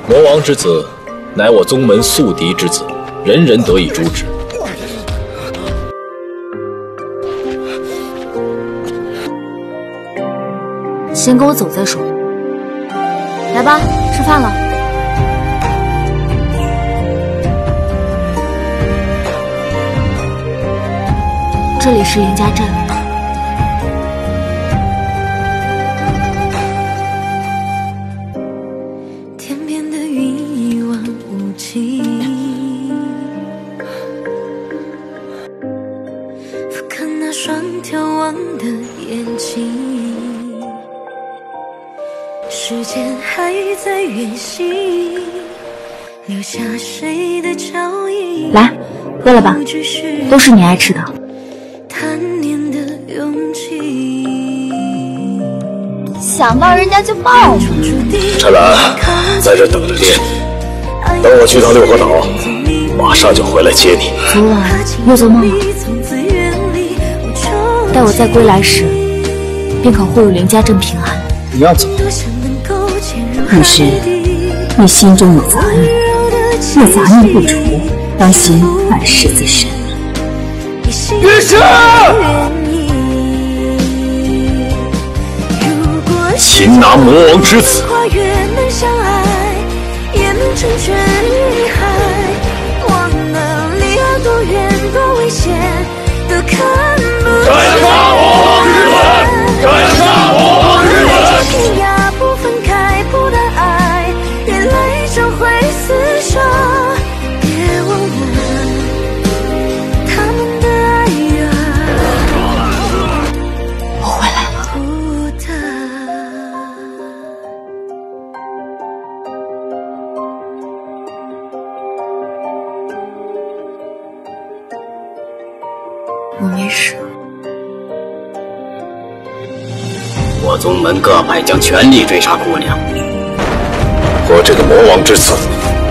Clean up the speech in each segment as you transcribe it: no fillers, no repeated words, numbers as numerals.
魔王之子，乃我宗门宿敌之子，人人得以诛之。 先跟我走再说。来吧，吃饭了。这里是林家镇。 天边的云一望无际，俯瞰那双眺望的眼睛，时间还在远行，留下谁的脚印。 来，喝了吧，都是你爱吃的。 贪念的勇气， 想到人家就抱你。 陈兰，在这等着爹，等我去趟六合岛，马上就回来接你。 昨晚又做梦了，待我再归来时，便可护佑林家镇平安。 你要走？ 律师，你心中有杂念，若杂念不除，当心反噬自身。 律师，擒拿魔王之子。斩杀魔王之吻！斩杀魔王之吻！ 天涯不分开，不的爱，眼泪终会厮守。别忘了他们的爱啊！ 我回来了。 不得。 我没事。 我宗门各派将全力追杀姑娘， 和这个魔王之子。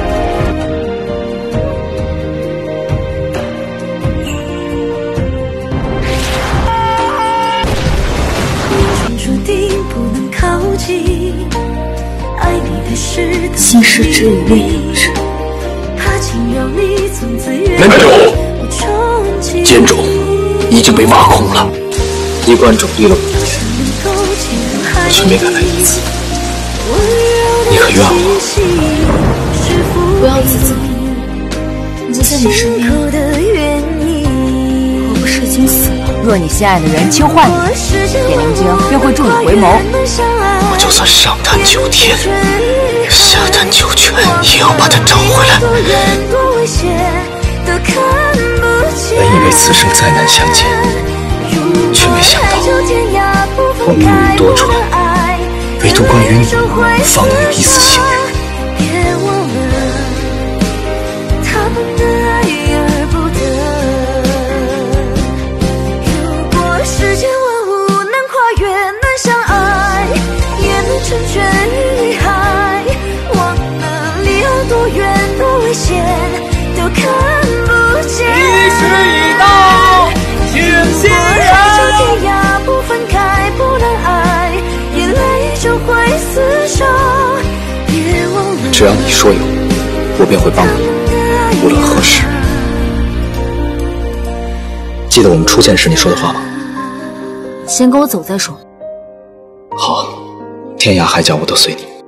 注定不能靠近，爱你的事心事只有烈影之。 怕惊扰你从此远门主，监主已经被挖空了，一贯主力了5年，却没敢来一次。你可原我？ 不要自责，我就在你身边，我不是已经死了？ 若你心爱的人求换你，点灵晶便会助你回眸。 我就算上探9天，下探9泉，也要把他找回来。本以为此生再难相见，却没想到我命运多舛，唯独关于你，方能有一丝幸运。 别忘了他们的爱而不得。如果世间万物能跨越，能相爱，也能成全于海。忘了离岸多远多危险，都看不见。 一时已到，请欣然。 天涯不分开，不能爱，眼泪终会厮守。别忘了， 只要你说有，我便会帮你，无论何时。记得我们初见时你说的话吗？ 先跟我走再说。 好，天涯海角我都随你。